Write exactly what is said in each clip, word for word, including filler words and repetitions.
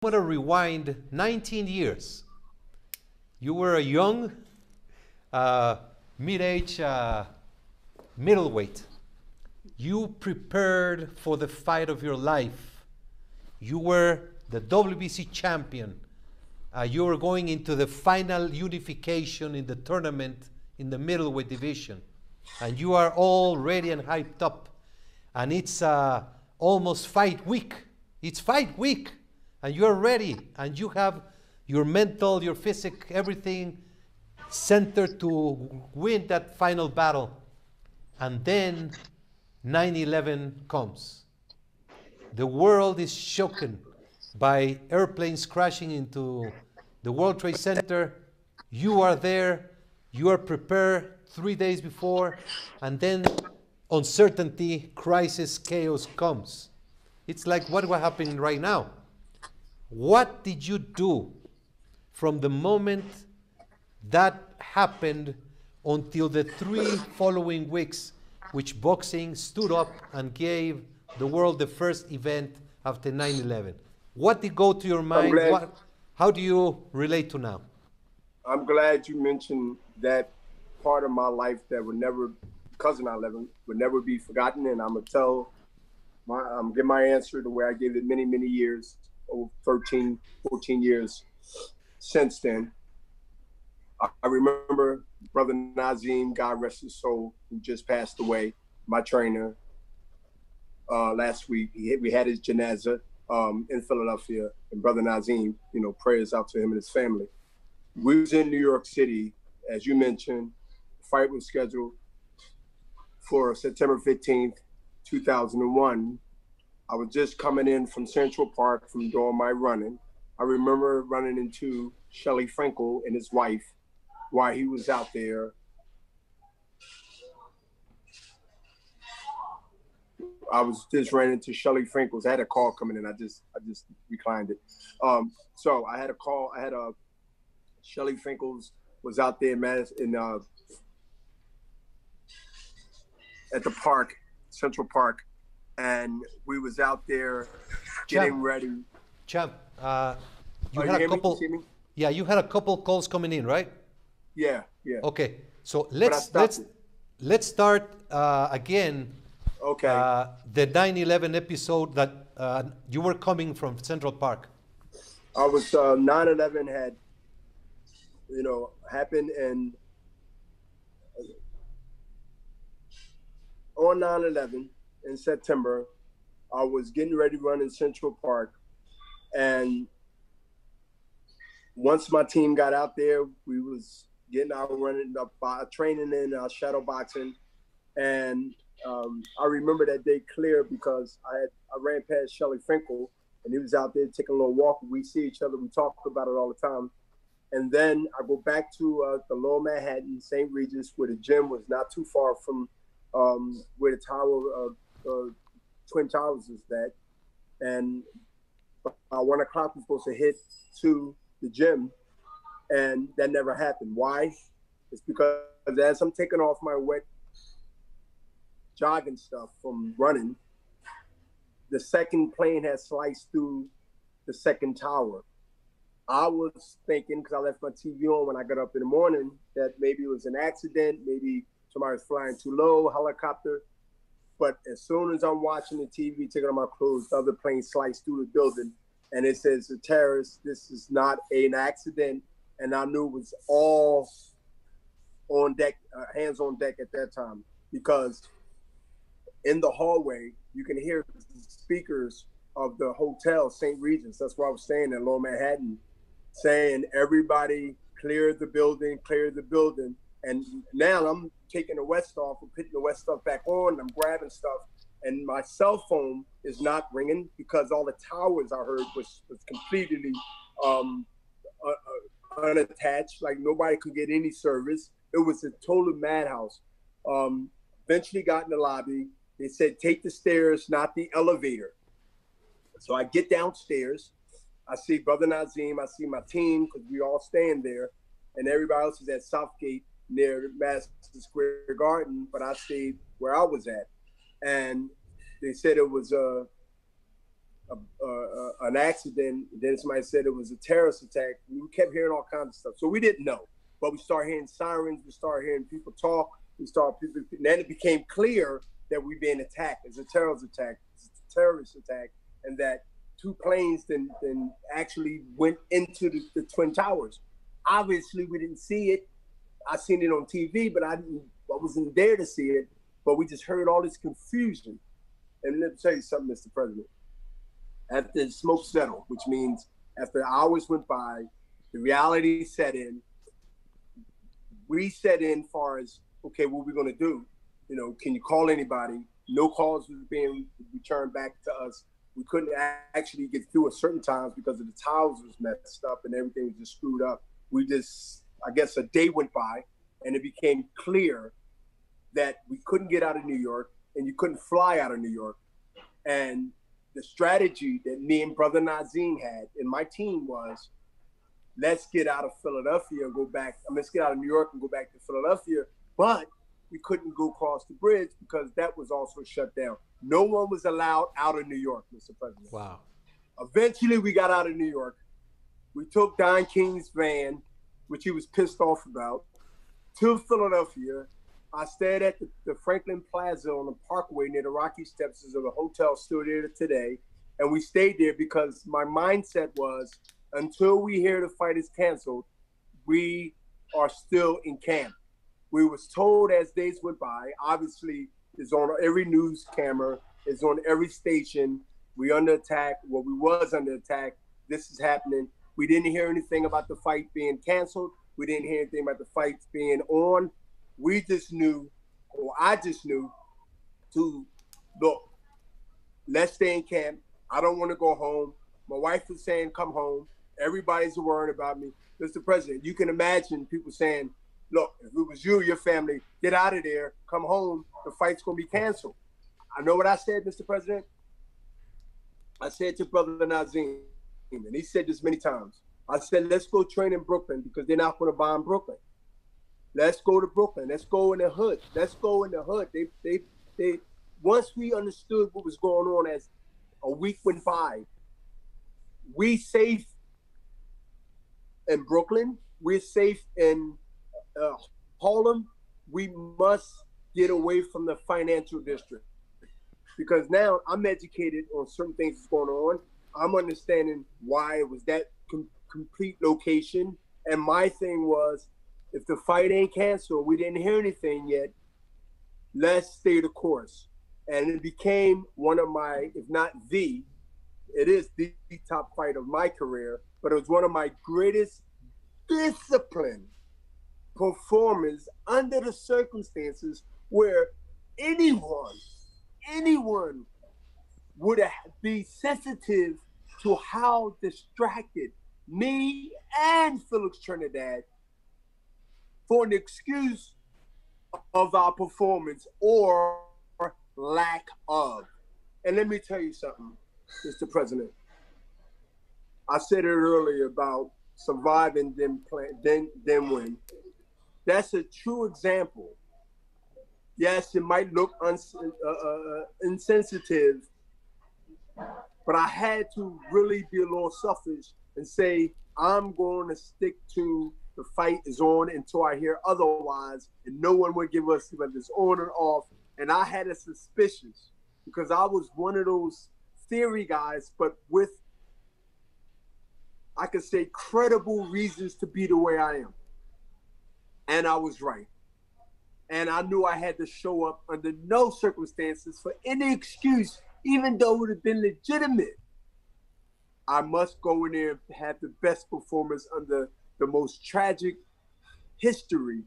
want to rewind nineteen years. You were a young, uh, mid-age uh, middleweight. You prepared for the fight of your life. You were the W B C champion. Uh, you were going into the final unification in the tournament in the middleweight division. And you are all ready and hyped up. And it's uh, almost fight week. It's fight week. And you're ready. And you have your mental, your physic, everything centered to win that final battle. And then nine eleven comes. The world is shaken by airplanes crashing into the World Trade Center. You are there. You are prepared three days before. And then uncertainty, crisis, chaos comes. It's like what was happening right now. What did you do from the moment that happened until the three following weeks, which boxing stood up and gave the world the first event after nine eleven? What did go to your mind? What, how do you relate to now? I'm glad you mentioned that part of my life that would never, because of nine eleven, would never be forgotten. And I'm going to tell, my, um, give my answer the way I gave it many, many years, over thirteen, fourteen years since then. I, I remember Brother Nazim, God rest his soul, who just passed away, my trainer, uh, last week. He, we had his janazah um, in Philadelphia, and Brother Nazim, you know, prayers out to him and his family. We was in New York City, as you mentioned. The fight was scheduled for September fifteenth, two thousand one. I was just coming in from Central Park from doing my running. I remember running into Shelly Frankel and his wife while he was out there. I was just running into Shelly Frankel's. I had a call coming in. I just, I just reclined it. Um, so I had a call. I had a Shelly Frankel's was out there in Madison, in uh, at the park, Central Park, and we was out there getting Champ, ready. Champ, uh, you oh, had you a couple. Me? Yeah, you had a couple calls coming in, right? Yeah, yeah. Okay, so let's let's it. let's start uh, again. Okay. Uh, the nine eleven episode that uh, you were coming from Central Park. I was uh, nine eleven had, you know, happened, and on nine eleven in September, I was getting ready to run in Central Park, and once my team got out there, we was getting out running up, uh, training in uh, shadow boxing, and um, I remember that day clear because I had I ran past Shelly Frankel, and he was out there taking a little walk. We see each other, we talk about it all the time. And then I go back to uh, the Lower Manhattan, Saint Regis, where the gym was not too far from um, where the tower, uh, uh, Twin Towers is at. And uh, one o'clock was supposed to hit to the gym, and that never happened. Why? It's because as I'm taking off my wet jogging stuff from running, the second plane had sliced through the second tower. I was thinking, because I left my T V on when I got up in the morning, that maybe it was an accident, maybe somebody was flying too low, helicopter. But as soon as I'm watching the T V, taking off my clothes, the other plane sliced through the building, and it says, "The terrorists, this is not an accident." And I knew it was all on deck, uh, hands on deck at that time, because in the hallway, you can hear the speakers of the hotel, Saint Regis, that's where I was staying in Lower Manhattan, saying, "Everybody clear the building, clear the building." And now I'm taking the wet stuff and putting the wet stuff back on, and I'm grabbing stuff, and my cell phone is not ringing because all the towers I heard was, was completely um, uh, unattached, like nobody could get any service. It was a total madhouse. Um, eventually got in the lobby. They said, "Take the stairs, not the elevator." So I get downstairs. I see Brother Nazim. I see my team, because we all staying there. And everybody else is at Southgate near Madison Square Garden. But I stayed where I was at. And they said it was a, a, a, an accident. Then somebody said it was a terrorist attack. We kept hearing all kinds of stuff. So we didn't know. But we started hearing sirens. We started hearing people talk. We started people. And then it became clear that we being attacked. It's a terrorist attack. It's a terrorist attack. And that two planes then, then actually went into the, the Twin Towers. Obviously, we didn't see it. I seen it on T V, but I, didn't, I wasn't there to see it. But we just heard all this confusion. And let me tell you something, Mister President. After the smoke settled, which means after hours went by, the reality set in. We set in far as, okay, what we're going to do. You know, can you call anybody? No calls was being returned back to us. We couldn't actually get through at certain times because of the towers was messed up and everything was just screwed up. We just, I guess a day went by and it became clear that we couldn't get out of New York and you couldn't fly out of New York. And the strategy that me and Brother Nazim had and my team was, let's get out of Philadelphia and go back. I mean, let's get out of New York and go back to Philadelphia. But we couldn't go across the bridge because that was also shut down. No one was allowed out of New York, Mister President. Wow. Eventually, we got out of New York. We took Don King's van, which he was pissed off about, to Philadelphia. I stayed at the, the Franklin Plaza on the Parkway near the Rocky Steps. There's a hotel still there today. And we stayed there because my mindset was, until we hear the fight is canceled, we are still in camp. We was told as days went by, obviously it's on every news camera, it's on every station, we under attack, well, we was under attack, this is happening. We didn't hear anything about the fight being canceled. We didn't hear anything about the fights being on. We just knew, or I just knew, to look, let's stay in camp. I don't want to go home. My wife was saying, come home. Everybody's worried about me. Mister President, you can imagine people saying, look, if it was you or your family, get out of there, come home, the fight's going to be canceled. I know what I said, Mister President. I said to Brother Nazim, and he said this many times. I said, let's go train in Brooklyn because they're not going to bomb Brooklyn. Let's go to Brooklyn. Let's go in the hood. Let's go in the hood. They, they, they. Once we understood what was going on as a week went by, we safe in Brooklyn. We're safe in uh, Harlem. We must get away from the financial district because now I'm educated on certain things that's going on. I'm understanding why it was that com- complete location. And my thing was, if the fight ain't canceled, we didn't hear anything yet, let's stay the course. And it became one of my, if not the, it is the top fight of my career, but it was one of my greatest discipline performance under the circumstances where anyone, anyone would be sensitive to how distracted me and Felix Trinidad for an excuse of our performance or lack of. And let me tell you something, Mister President. I said it earlier about surviving then plan, then then win. That's a true example. Yes, it might look uns- uh, uh, insensitive, but I had to really be a little selfish and say, I'm going to stick to the fight is on until I hear otherwise, and no one would give us whether it's on or off. And I had a suspicious because I was one of those theory guys, but with, I could say, credible reasons to be the way I am. And I was right. And I knew I had to show up under no circumstances for any excuse, even though it would have been legitimate. I must go in there and have the best performance under the most tragic history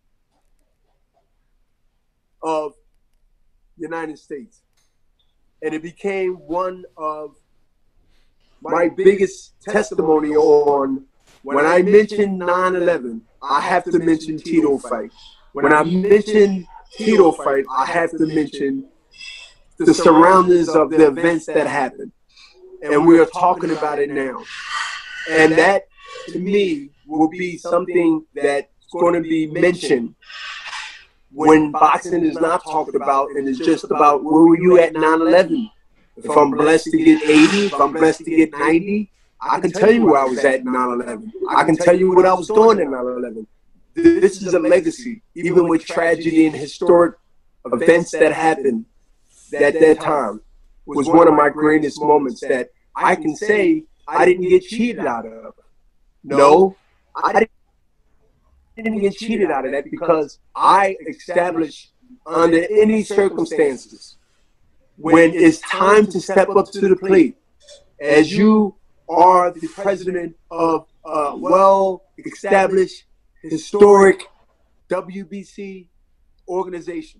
of the United States. And it became one of my biggest testimony on when I mention nine eleven, I have to mention Tito fight. When I mention Tito fight, I have to mention the surroundings of the events that happened. And we are talking about it now. And that, to me, will be something that's going to be mentioned when boxing is not talked about and it's just about where were you at nine eleven? If I'm blessed to get eighty, if I'm blessed to get ninety, I can tell you where I was at in nine eleven. I can tell you what I was doing in nine eleven. This is a legacy, even with tragedy and historic events that happened at that time, was one of my greatest moments that I can say I didn't get cheated out of. No, I didn't get cheated out of that because I established under any circumstances when it's time to step up to the plate, as you are the president of a well-established, historic W B C organization.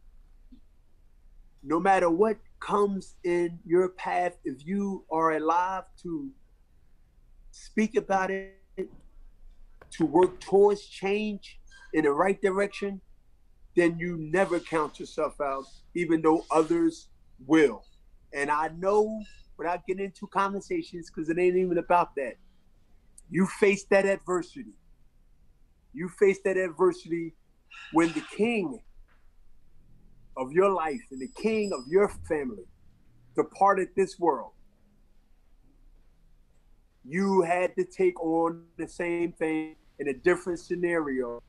No matter what comes in your path, if you are alive to speak about it, to work towards change in the right direction, then you never count yourself out, even though others will. And I know, without getting into conversations, because it ain't even about that, you face that adversity. You face that adversity when the king of your life and the king of your family departed this world. You had to take on the same thing in a different scenario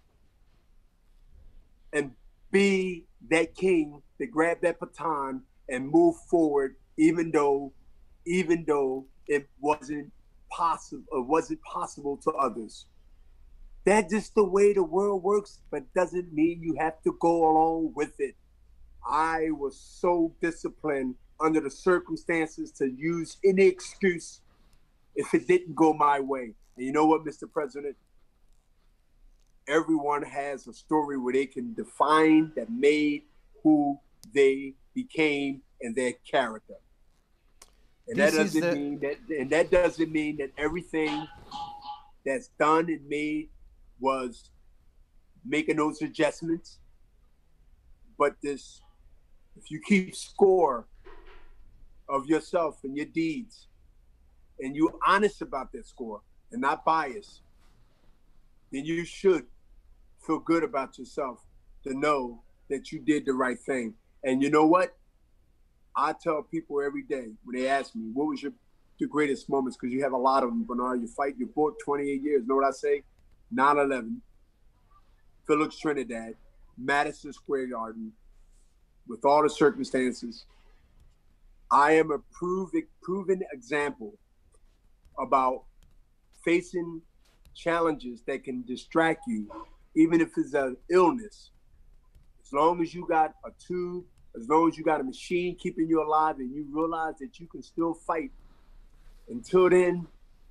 and be that king that grabbed that baton and move forward, even though, even though it wasn't possible, it wasn't possible to others. That's just the way the world works, but doesn't mean you have to go along with it. I was so disciplined under the circumstances to use any excuse if it didn't go my way. And you know what, Mister President? Everyone has a story where they can define that made who they became and their character. And this that doesn't the... mean that and that doesn't mean that everything that's done and made was making those adjustments. But this, if you keep score of yourself and your deeds, and you're honest about that score and not biased, then you should feel good about yourself to know that you did the right thing. And you know what? I tell people every day when they ask me, what was your the greatest moments? Because you have a lot of them, Bernard. You fight your book twenty-eight years. Know what I say? nine eleven, Felix Trinidad, Madison Square Garden, with all the circumstances. I am a proven, proven example about facing challenges that can distract you, even if it's an illness. As long as you got a tube, as long as you got a machine keeping you alive and you realize that you can still fight, until then,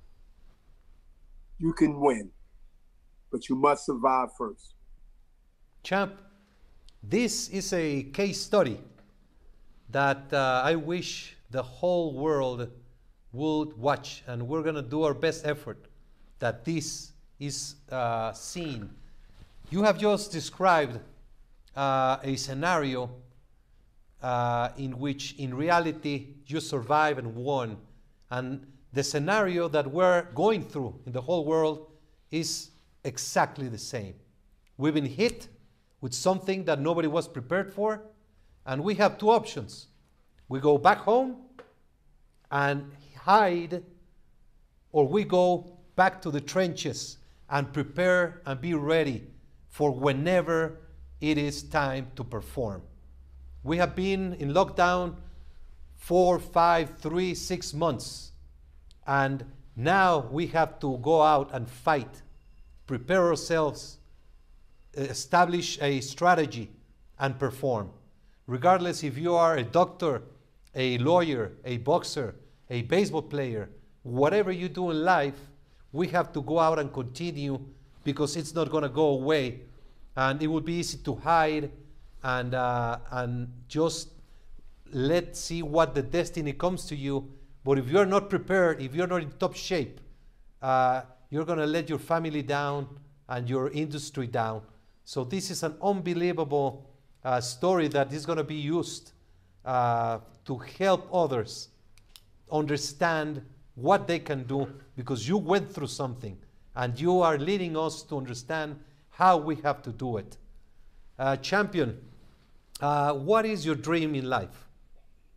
you can win. But you must survive first. Champ, this is a case study that uh, I wish the whole world would watch, and we're going to do our best effort that this is uh, seen. You have just described uh, a scenario uh, in which, in reality, you survived and won. And the scenario that we're going through in the whole world is exactly the same. We've been hit with something that nobody was prepared for, and we have two options. We go back home and hide, or we go back to the trenches and prepare and be ready for whenever it is time to perform. We have been in lockdown four, five, three, six months, and now we have to go out and fight, prepare ourselves, establish a strategy, and perform. Regardless if you are a doctor, a lawyer, a boxer, a baseball player, whatever you do in life, we have to go out and continue, because it's not going to go away. And it would be easy to hide and, uh, and just let's see what the destiny comes to you. But if you're not prepared, if you're not in top shape, uh, you're going to let your family down and your industry down. So this is an unbelievable uh, story that is going to be used uh, to help others understand what they can do, because you went through something and you are leading us to understand how we have to do it. Uh, champion, uh, what is your dream in life?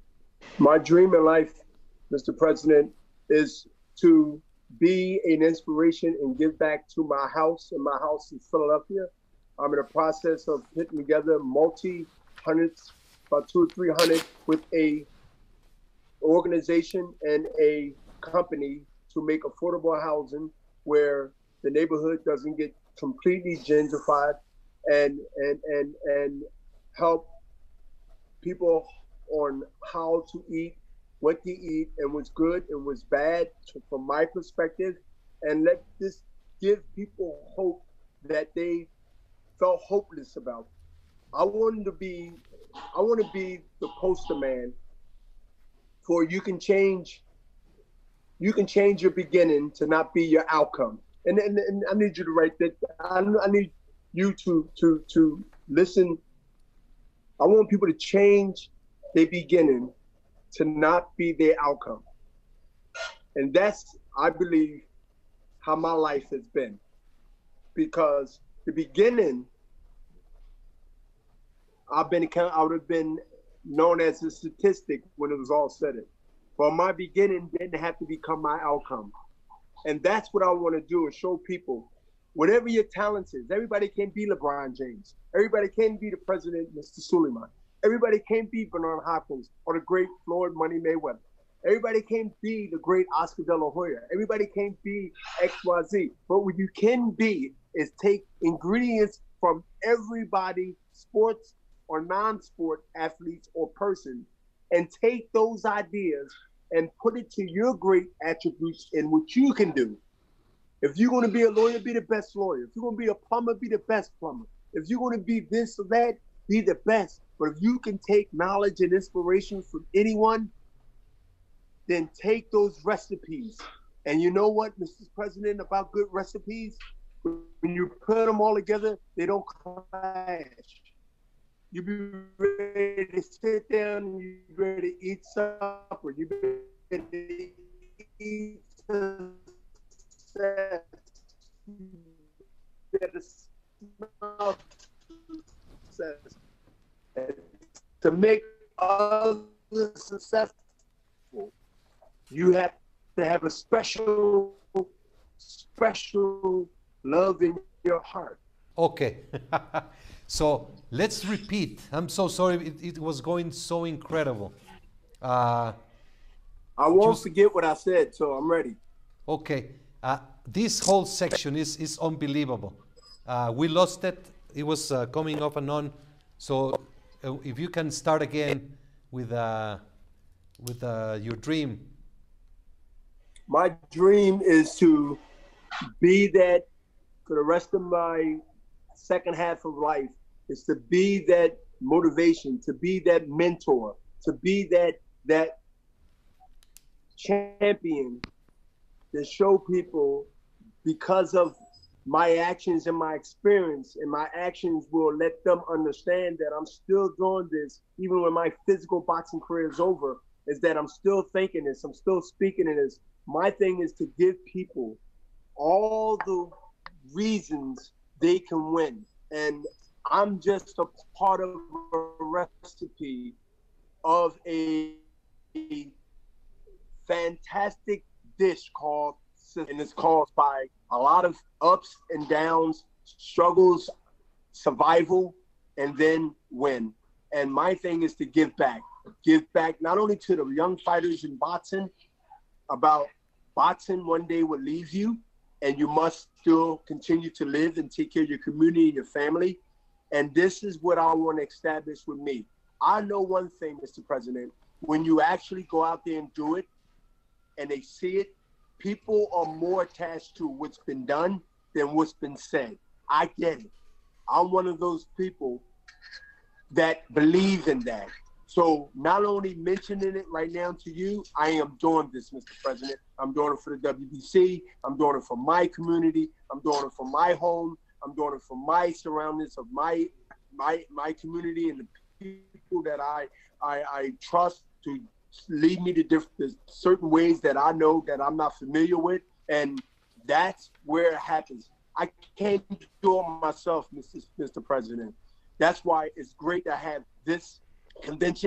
My dream in life, Mister President, is to be an inspiration and give back to my house. And my house in Philadelphia. I'm in the process of putting together multi hundreds, about two or three hundred, with a organization and a company to make affordable housing where the neighborhood doesn't get completely gentrified, and and and and help people on how to eat, what to eat, and what's good and what's bad to, from my perspective, and let this give people hope that they felt hopeless about. I wanted to be, I want to be the poster man for you can change, you can change your beginning to not be your outcome. And and, and I need you to write that. I, I need you to to to listen. I want people to change their beginning to not be their outcome. And that's, I believe, how my life has been. Because the beginning, I've been, I would have been known as a statistic when it was all said. It. But my beginning didn't have to become my outcome. And that's what I want to do, is show people, whatever your talent is, everybody can't be LeBron James. Everybody can't be the president, Mister Suleiman. Everybody can't be Bernard Hopkins or the great Floyd Money Mayweather. Everybody can't be the great Oscar De La Hoya. Everybody can't be X Y Z. But what you can be is take ingredients from everybody, sports or non-sport athletes or person, and take those ideas and put it to your great attributes in what you can do. If you're going to be a lawyer, be the best lawyer. If you're going to be a plumber, be the best plumber. If you're going to be this or that, be the best. But if you can take knowledge and inspiration from anyone, then take those recipes. And you know what, Mister President, about good recipes? When you put them all together, they don't clash. You be ready to sit down, you be ready to eat supper, you be ready to eat success, you better smell success. And to make others successful, you have to have a special, special love in your heart. Okay. So let's repeat. I'm so sorry. It, it was going so incredible. Uh, I won't just, forget what I said, so I'm ready. Okay. Uh, this whole section is, is unbelievable. Uh, we lost it. It was uh, coming off and on. So uh, if you can start again with, uh, with uh, your dream. My dream is to be that for the rest of my second half of life, is to be that motivation, to be that mentor, to be that that champion, to show people, because of my actions and my experience, and my actions will let them understand that I'm still doing this, even when my physical boxing career is over, is that I'm still thinking this, I'm still speaking in this. My thing is to give people all the reasons they can win. And I'm just a part of a recipe of a fantastic dish called, and it's caused by a lot of ups and downs, struggles, survival, and then win. And my thing is to give back. Give back not only to the young fighters in boxing, about boxing one day will leave you, and you must still continue to live and take care of your community and your family. And this is what I want to establish with me. I know one thing, Mister President, when you actually go out there and do it and they see it, people are more attached to what's been done than what's been said. I get it. I'm one of those people that believe in that. So not only mentioning it right now to you, I am doing this, Mister President. I'm doing it for the W B C. I'm doing it for my community. I'm doing it for my home. I'm doing it for my surroundings of my my my community and the people that I I, I trust to lead me to different certain ways that I know that I'm not familiar with, and that's where it happens. I can't do it myself, Mister Mister President. That's why it's great to have this convention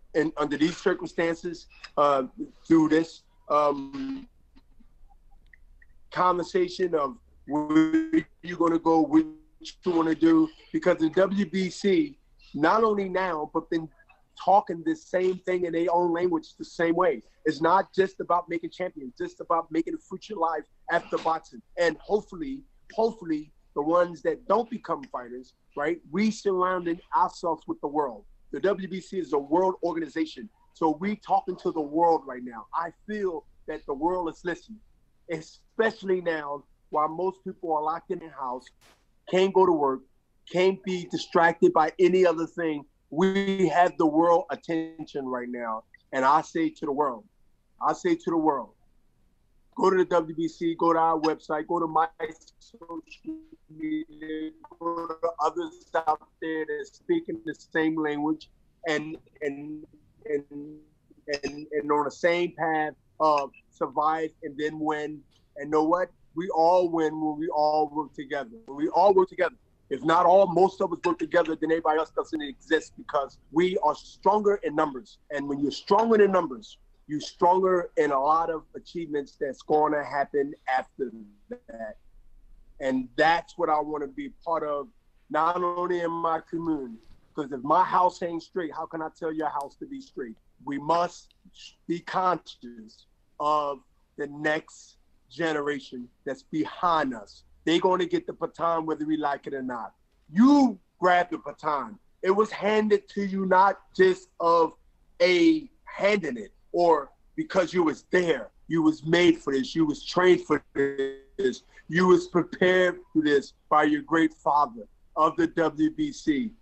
and under these circumstances, uh, through this um, conversation of where you're going to go, what you want to do, because the W B C, not only now, but been talking the same thing in their own language the same way. It's not just about making champions, just about making a future life after boxing. And hopefully, hopefully, the ones that don't become fighters, right, we surrounding ourselves with the world. The W B C is a world organization. So we talking to the world right now. I feel that the world is listening, especially now while most people are locked in their house, can't go to work, can't be distracted by any other thing. We have the world attention right now. And I say to the world, I say to the world, go to the W B C, go to our website, go to my social media, go to others out there that speak in the same language and and and and, and on the same path of survive and then win. And know what? We all win when we all work together. When we all work together. If not all, most of us work together, then everybody else doesn't exist because we are stronger in numbers. And when you're stronger in numbers, you're stronger in a lot of achievements that's going to happen after that. And that's what I want to be part of, not only in my community, because if my house ain't straight, how can I tell your house to be straight? We must be conscious of the next generation that's behind us. They're going to get the baton whether we like it or not. You grabbed the baton. It was handed to you not just of a handing it or because you was there. You was made for this. You was trained for this. You was prepared for this by your great father of the W B C.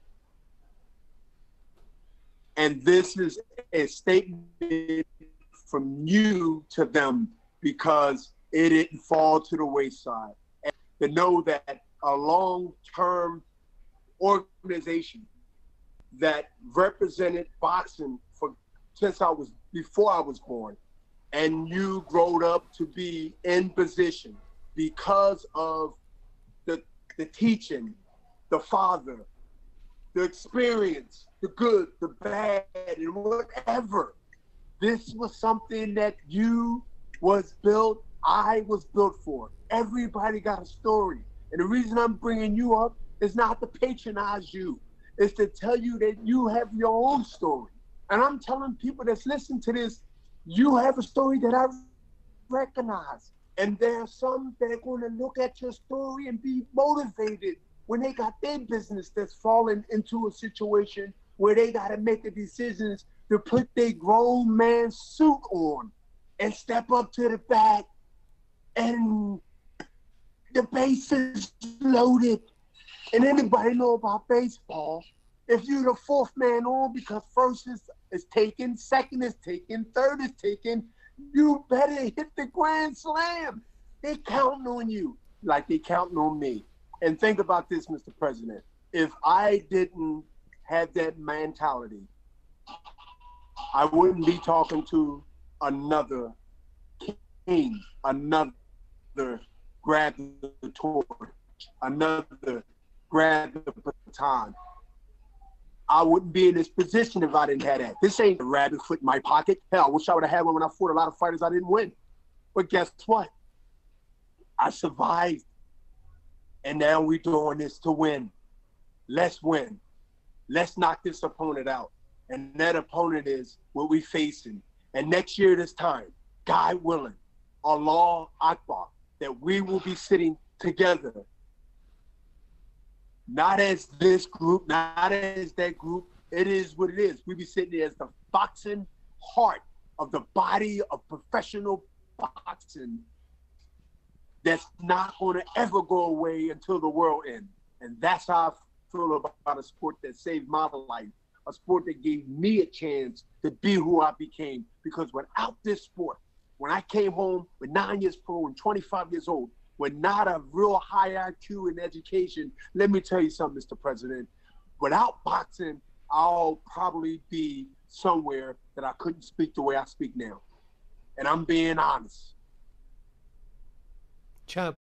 And this is a statement from you to them because it didn't fall to the wayside. To know that a long-term organization that represented boxing for since I was before I was born, and you growed up to be in position because of the the teaching, the father, the experience, the good, the bad, and whatever. This was something that you was built, I was built for. Everybody got a story. And the reason I'm bringing you up is not to patronize you. It's to tell you that you have your own story. And I'm telling people that's listening to this, you have a story that I recognize. And there are some that are going to look at your story and be motivated when they got their business that's fallen into a situation where they got to make the decisions to put their grown man suit on and step up to the bat and the base is loaded. And anybody know about baseball, if you're the fourth man on because first is, is taken, second is taken, third is taken, you better hit the grand slam. They counting on you like they counting on me. And think about this, Mister President. If I didn't have that mentality, I wouldn't be talking to another king, another grab the torch, another grab the baton. I wouldn't be in this position if I didn't have that. This ain't a rabbit foot in my pocket. Hell, I wish I would have had one when I fought a lot of fighters I didn't win. But guess what? I survived. And now we're doing this to win. Let's win. Let's knock this opponent out. And that opponent is what we facing. And next year this time, God willing, Allah Akbar, that we will be sitting together, not as this group, not as that group. It is what it is. We be sitting there as the boxing heart of the body of professional boxing that's not going to ever go away until the world ends. And that's how I feel about a sport that saved my life, a sport that gave me a chance to be who I became. Because without this sport, when I came home with nine years pro and twenty-five years old, with not a real high I Q in education, let me tell you something, Mister President. Without boxing, I'll probably be somewhere that I couldn't speak the way I speak now. And I'm being honest. Champ.